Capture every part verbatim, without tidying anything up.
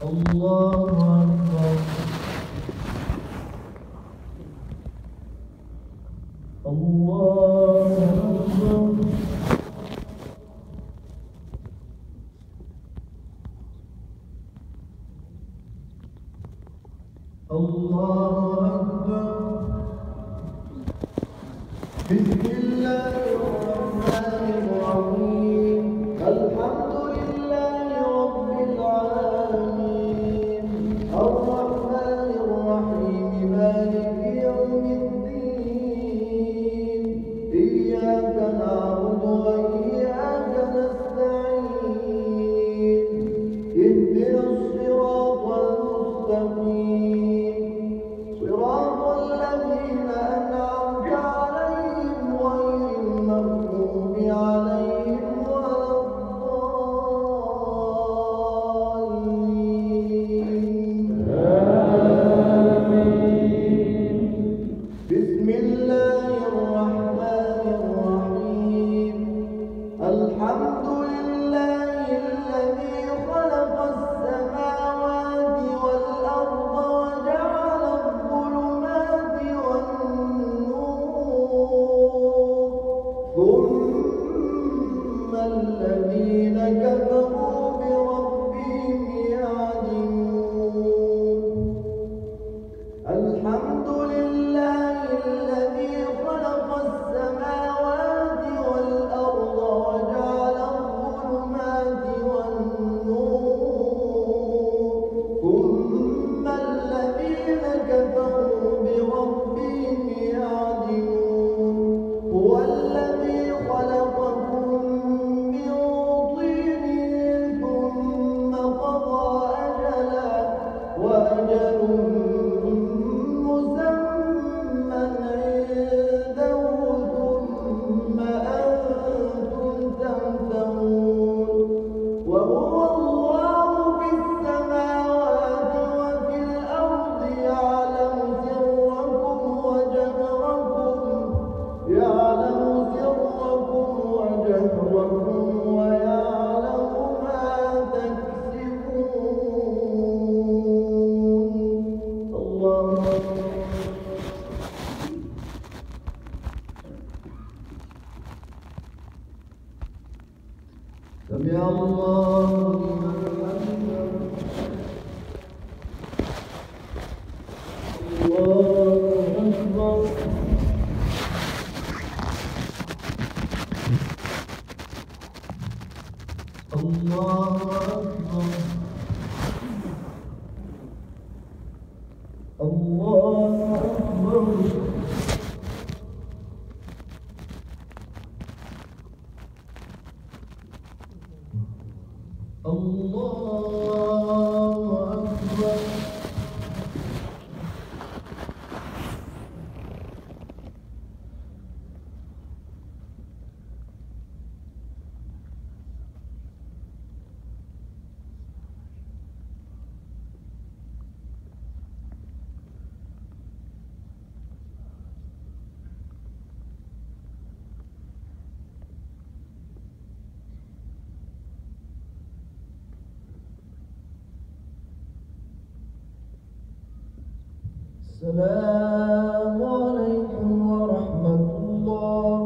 السلام عليكم ورحمة الله.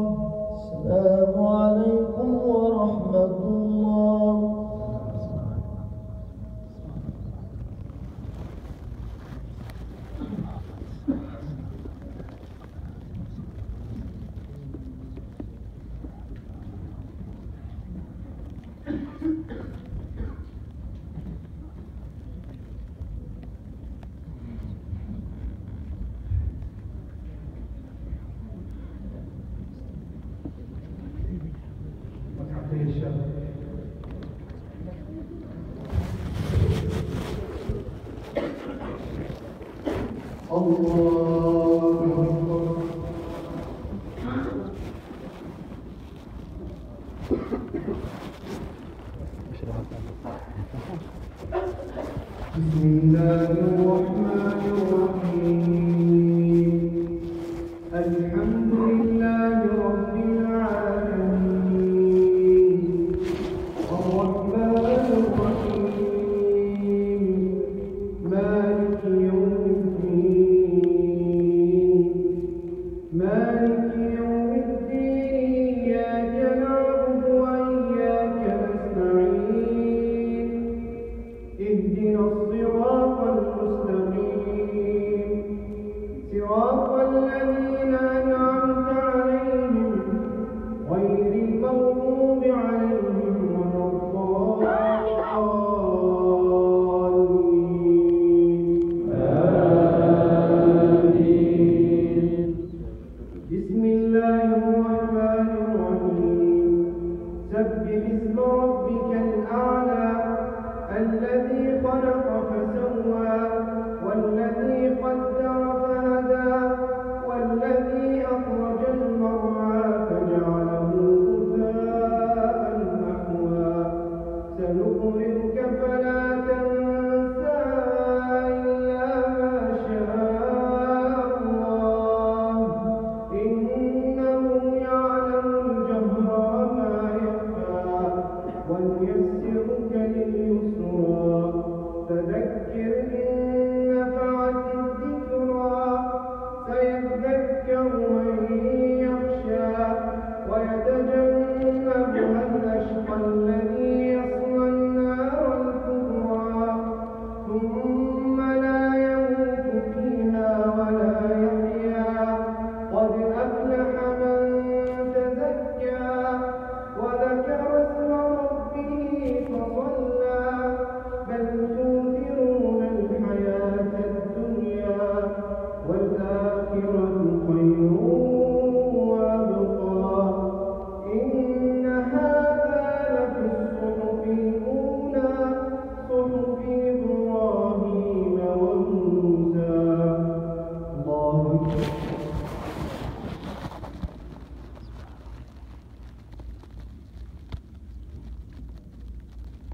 السلام عليكم ورحمة الله. بسم الله الرحمن الرحيم. الحمد لله رب العالمين الرحمن الرحيم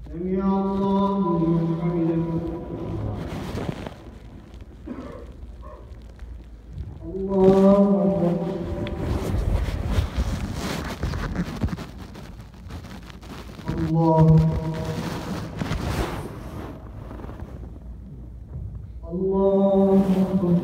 سمع الله لمن حمده. الله أكبر. الله الله أكبر.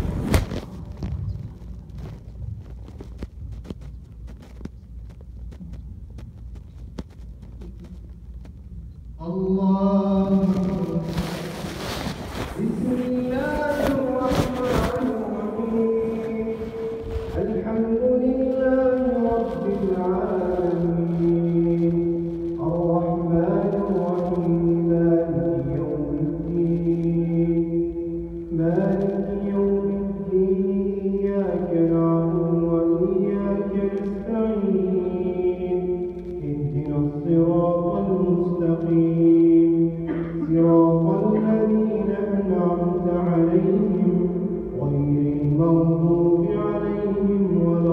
الله أكبر. بسم الله الرحمن الرحيم. الحمد لله رب العالمين الرحمن الرحيم مالك يوم الدين مالك يوم الدين إياك نعبد وإياك نستعين اهدنا الصراط المستقيم صراط الذين أنعمت عليهم غير المغضوب عليهم ولا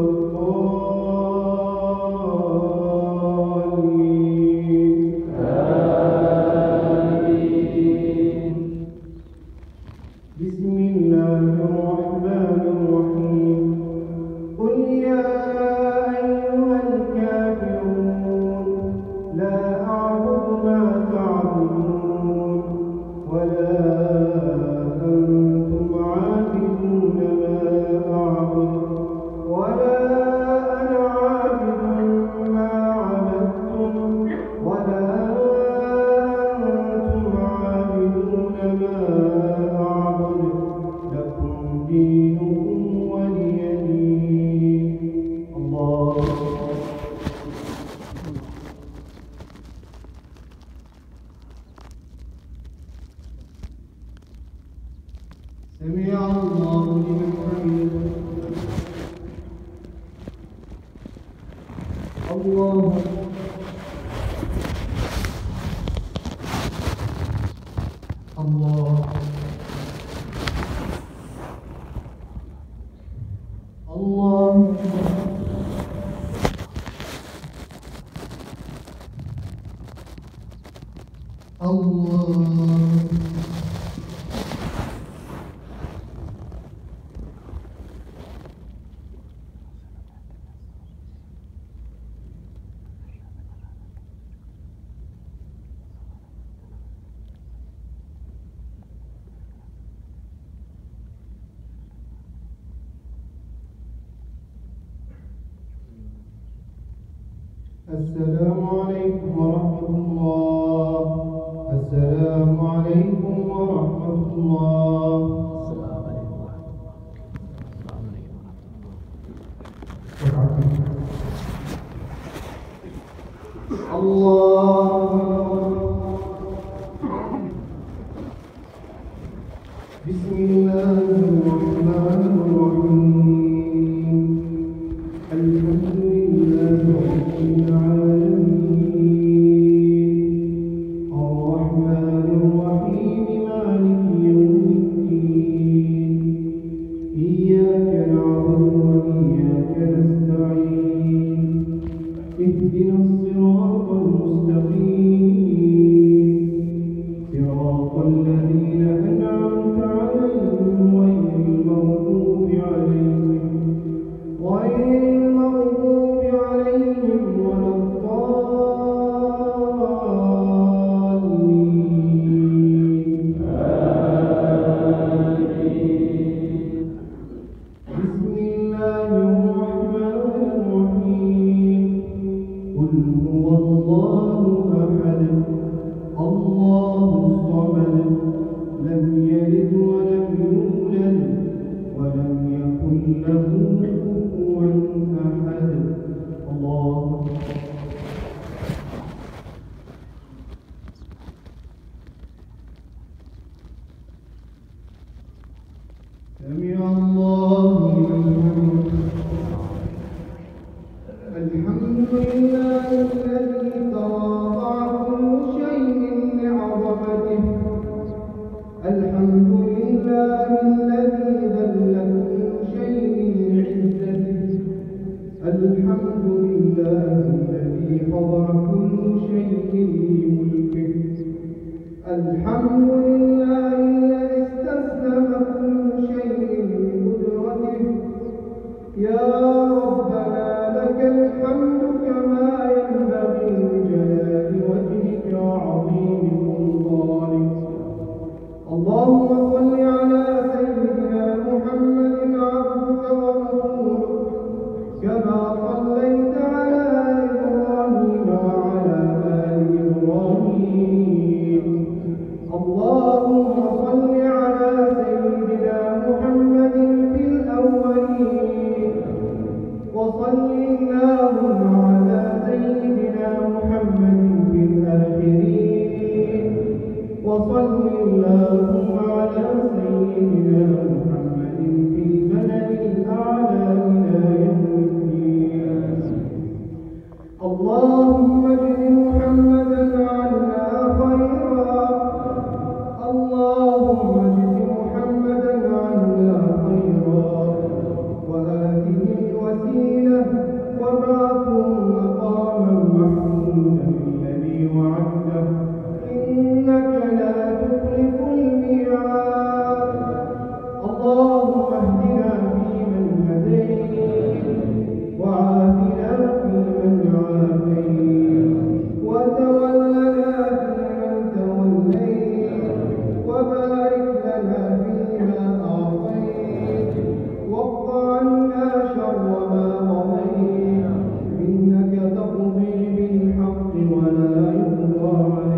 الضالين. آمين. بسم الله الرحمن الرحيم. قل يا أيها الكافرون لا أعبد ما تعبدون ولا أنتم عابدون ما أعبد ولا أنا عابد ما عبدتم ولا أنتم عابدون ما أعبد لكم دينكم ولي دين. الله سمع الله لمن حمده. الله الله الله الله السلام عليكم ورحمة الله. السلام عليكم ورحمة الله. السلام عليكم ورحمة الله. السلام عليكم ورحمة الله. الله بسم الله الرحمن الرحيم. الحمد لله رب العالمين الرحمن الرحيم مالك يوم الدين إياك نعبد وإياك نستعين اهدنا الصراط المستقيم صراط الذين أنعمت عليهم غير المغضوب عليهم غير المغضوب عليهم ولا الضالين. آمين. بسم الله الرحمن الرحيم. قل هو الله أحد الله الصمد لم يلد ولم يولد ولم يكن له كفوا أحد. الله سمع الله لمن حمده. الحمد لله الذي تواضع كل شيء لعظمته. الحمد لله الذي ذل كل شيء لعزته. الحمد لله الذي خضع كل شيء لملكه. الحمد لله الذي استسلم كل شيء بقدرته. يا ربنا لك الحمد كما ينبغي لجلال وجهك وعظيم سلطانك. اللهم صل على سيدنا محمد عبدك ورسولك كما صليت على إبراهيم وعلى آل إبراهيم. اللهم صل على سيدنا محمد في الأولين، وصل اللهم على سيدنا محمد في الآخرين، وصل اللهم على سيدنا محمد في الملأ الأعلى إلى يوم الدين. اللهم اجز محمدا عنا خيرا، اللهم اجز محمدا عنا خيرا، وآته الوسيلة وابعثه مقاما محمودا الذي وعدته، إنك لا تخلف الميعاد. اللهم اهدنا فيمن هديت، وعافنا فيمن عافيت، وتولنا فيمن توليت، وبارك لنا فيما أعطيت، واقض عنا شر ما قضيت، إنك تقضي بالحق ولا يقضى عليك.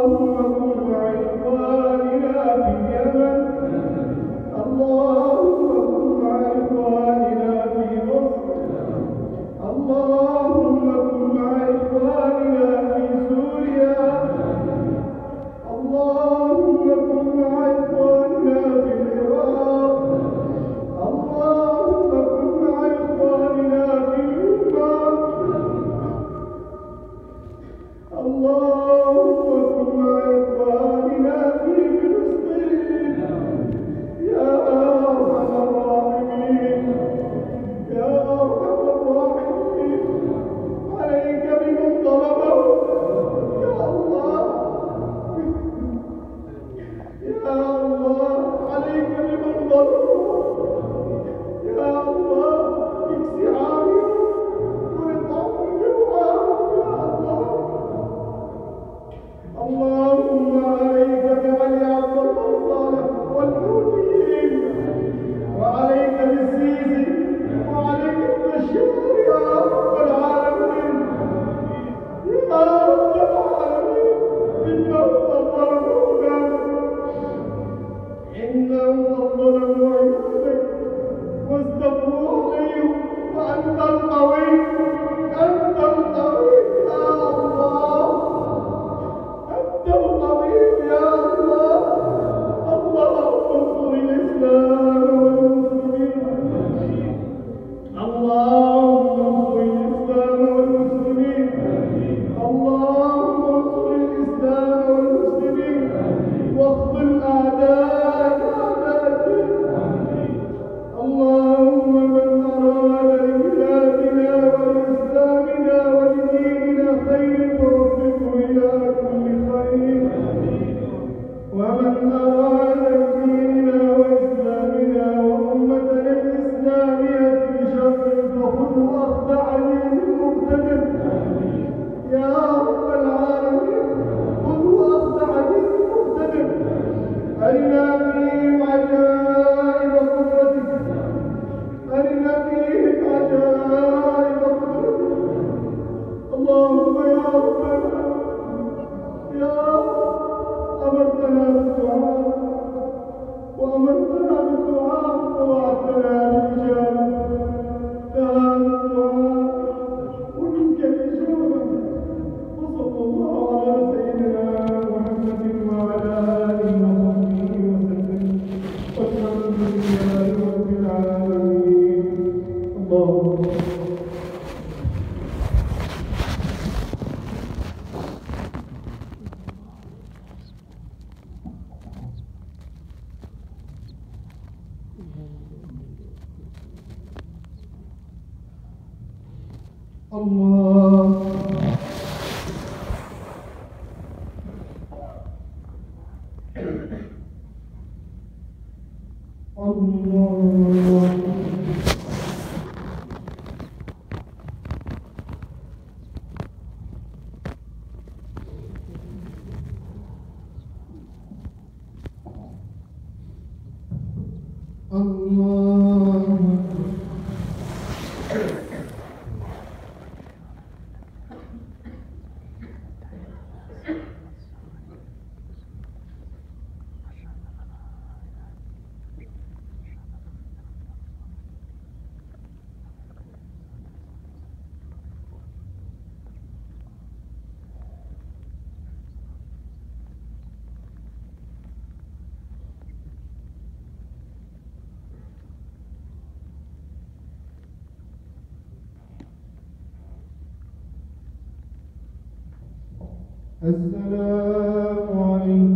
السلام عليكم